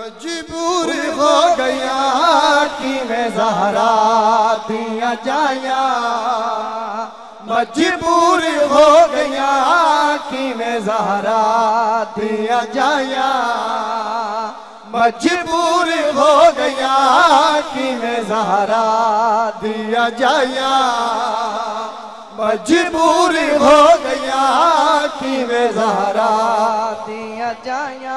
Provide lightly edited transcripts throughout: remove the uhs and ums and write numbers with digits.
मजबूर हो गया कि मैं ज़हरा दिया जाया, मजबूर हो गया कि मैं ज़हरा दिया जाया, मजबूर हो गया कि मैं ज़हरा दिया जाया, मजबूर हो गया कि मैं ज़हरा दिया जाया,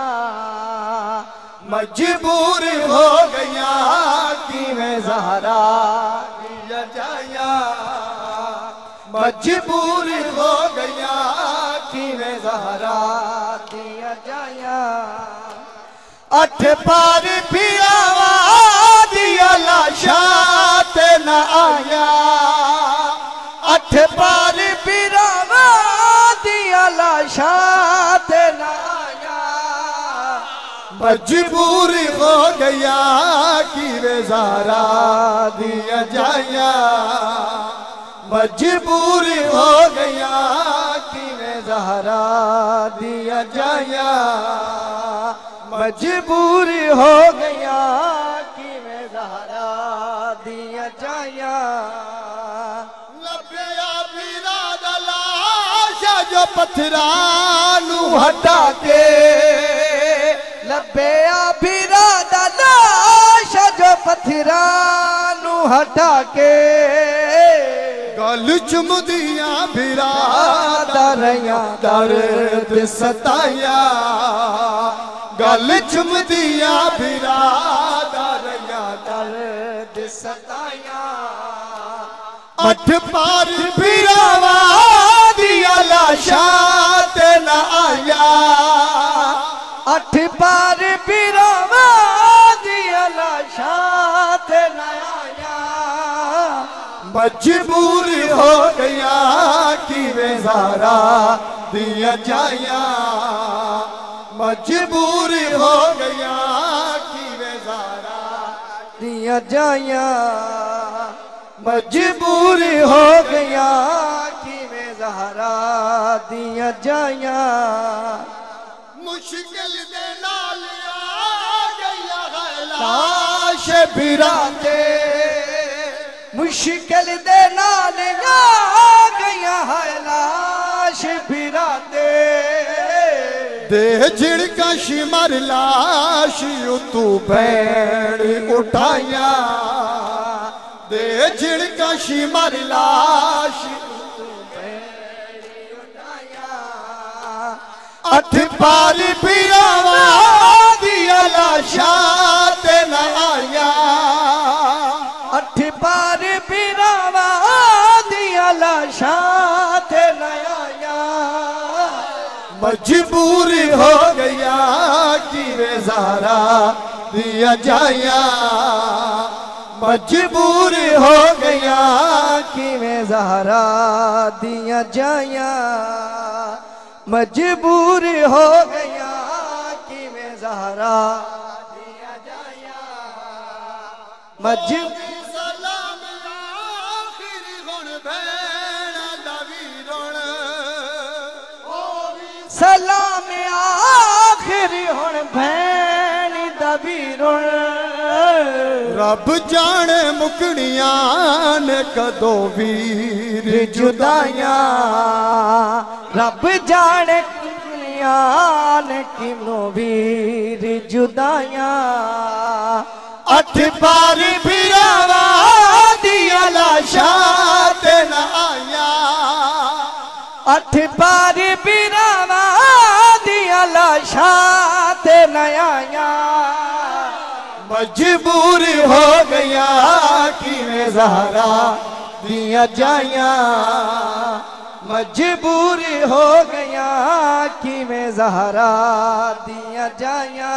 मजबूर हो गया कि मैं ज़हरा दिया जाया, मजबूर हो गया कि मैं ज़हरा दिया जाया। 8 बार पियावा दिया लाशात न आया, 8 बार पियावा दिया लाशात न आया, मजबूर हो गया कि मैं ज़हरा दिया जाया, मजबूर हो गया कि मैं ज़हरा दिया जाया, मजबूर हो गया कि मैं ज़हरा दिया जाया। लब्या बिराद लाशा जो पत्थरानू हटा के, लब्या बिराद लाशा जो पत्थरानू हटा के, गल चुमदिया बिरादरियां दर्द सताया, गल चुमदिया बिरादरियां दर्द सताया। 8 बार बिरावा दिया लाशात न आया, 8 बार बिरावा दिया लाशात न आया, मजबूर हो गया कि मैं ज़हरा दिया जाया, मजबूर हो गया कि मैं ज़हरा दिया जाया, मजबूर हो गया कि मैं ज़हरा दिया जाया। मुश्किल दे नाल आ गया है लाश बिराते, मुश्किल दे नाल आ गया है लाश बिराते, दे झिड़का शिमर लाश तू भैन उठाया, दे झिड़का शिमर लाश तू भैन उठाया। 8 बार पियावा दिया लाशात न आया, 8 बार पियावा दिया लाशात न आया, मजबूर हो गया कि मैं ज़हरा दिया जाया, मजबूर हो गया कि मैं ज़हरा दिया जाया, मजबूर हो गया कि मैं ज़हरा दिया जाया। मजबूर सलाम आखिरी हुण भैणा दा वीरन, सलाम आखिरी हुण भैन दा वीरन, रब जाने मुकनियां ने कदों वीर जुदाइयां, रब जाने मुकनियां ने किनों वीर जुदाइयां। 8 बार बिरावा दिया लाशात न आया, 8 बार बिरावा दिया लाशात न आया, मजबूर हो गया कि मैं ज़हरा दिया जाया, मजबूर हो गया कि मैं ज़हरा दिया जाया,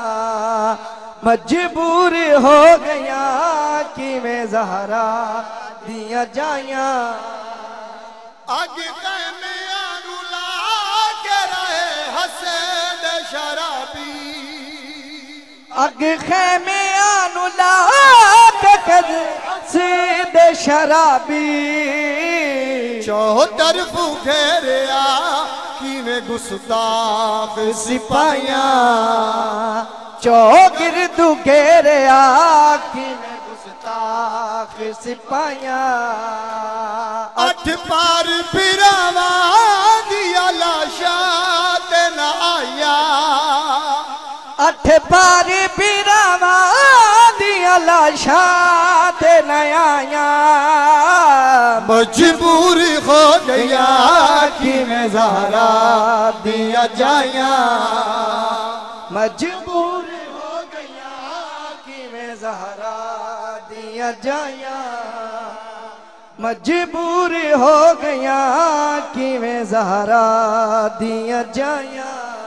मजबूर हो गया कि मैं ज़हरा दिया जाया। आगे में आनू ला के रहे हसैन शराबी, आगे खेमे आनू ला के सीधे शराबी, चौह तरफ घेरिया कि मैं गुस्ताख सिपाहियां, चौगिरदू घेरे आखी में गुस्ताख सिपाहियां। अठ पार बिरावा दिया लाशा ते न आया। अठ पार बिरावा दिया लाशा ते न आया। मजबूर हो गया कि मैं ज़हरा दिया जाया। मजबूर हो गया कि मैं ज़हरा दिया जाया। मजबूर हो गया कि मैं ज़हरा दिया जाया।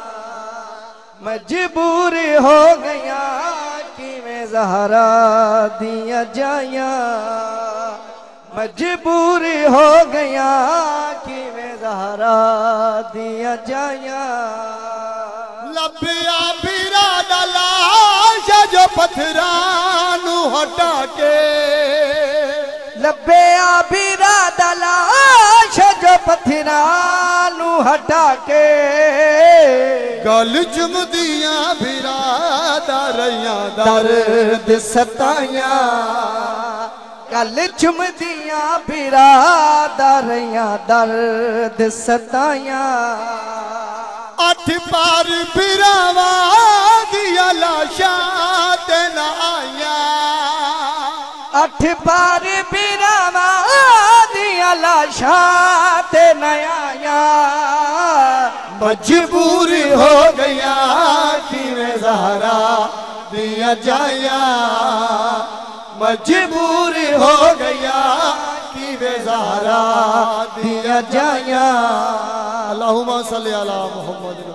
मजबूर हो गया कि मैं ज़हरा दिया जाया। मजबूर हो गया कि मैं ज़हरा दिया जाया। लबिया बिरा लाश जो पत्थरानू हटा के। लबिया बिरा लाश जो पत्थरानू हटा के। गल चुमदियां बिरादरियां दर्द सताया। गल चुमदियां बिरादरियां दर्द सताया। अठ पार बिरावा दिया लाशा ते न आया। अठ पार बिरावा दिया लाशा ते न आया। मजबूर हो गया कि मैं ज़हरा दिया जाया। मजबूर हो गया कि मैं ज़हरा दिया जाया। अल्लाहुम्मा सल्ली अला मुहम्मद।